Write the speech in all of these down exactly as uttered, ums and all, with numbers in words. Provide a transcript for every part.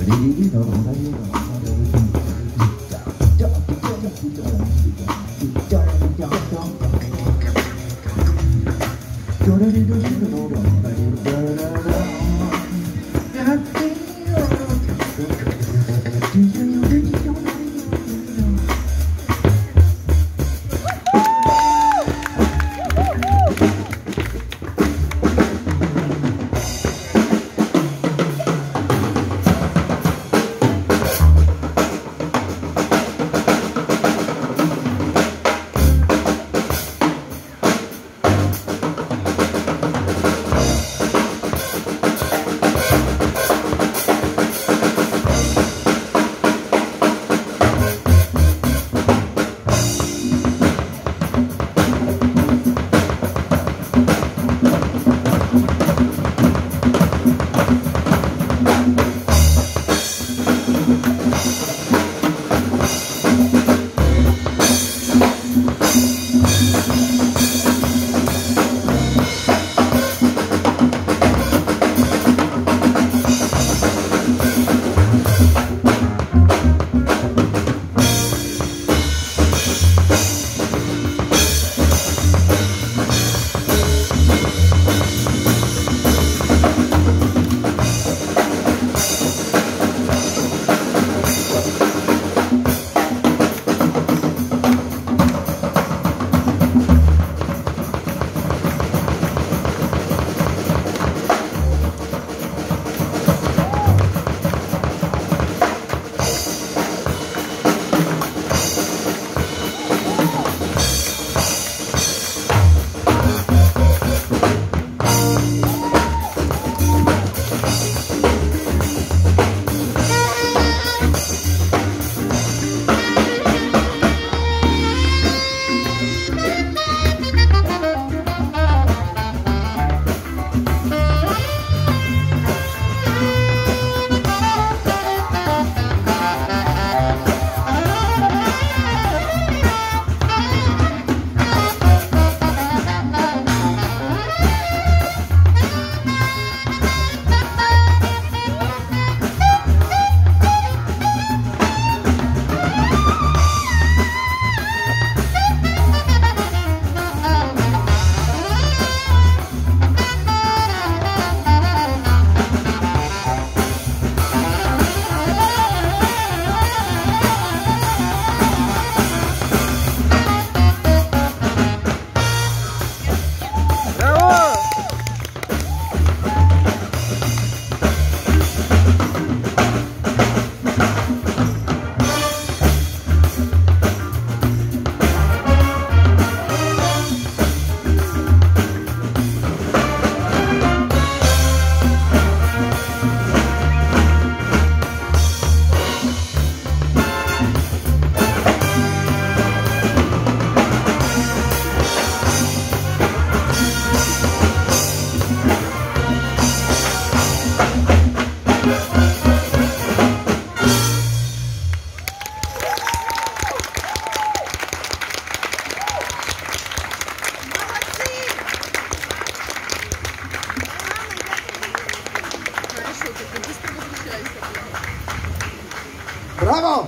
Браво!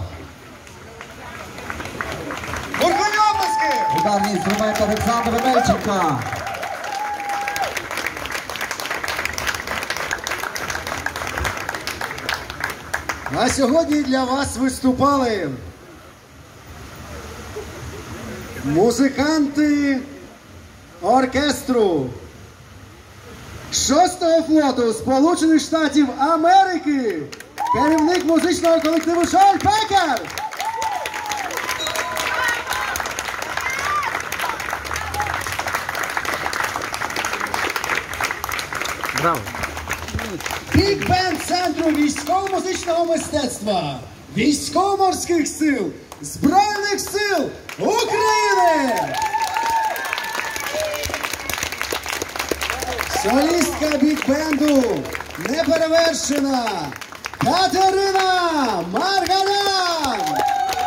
Бурхливі обласки! Ударний інструмент Aleksandr OMELCHNKO. А сьогодні для вас виступали музиканти оркестру шостого флоту Сполучених Штатів Америки, керівник музичного колективу Шарль Пекер. Браво! Бік-бенд Центру військово-музичного мистецтва Військово-морських сил Збройних сил України! Солістка бік-бенду неперевершена Катерина Марганян!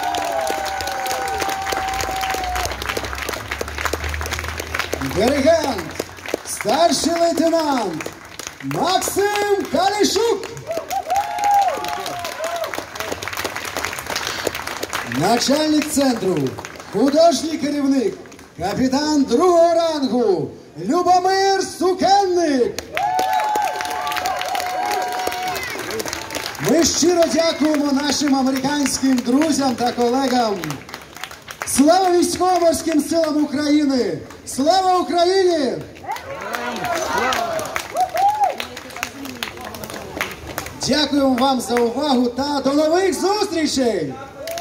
Диригент, старший лейтенант Максим Калішук! Начальник центру, художній керівник, капітан другого рангу Любомир Сукенник. Ми щиро дякуємо нашим американським друзям та колегам. Слава військово-морським силам України! Слава Україні! Дякуємо вам за увагу та до нових зустрічей!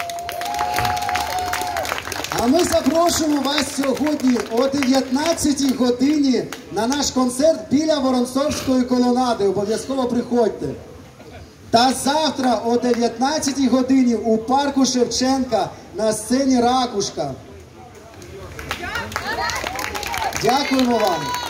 А ми запрошуємо вас сьогодні о дев'ятнадцятій годині на наш концерт біля Воронцовської колонади. Обов'язково приходьте. Та завтра о дев'ятнадцятій годині у парку Шевченка на сцені «Ракушка». Дякуємо вам!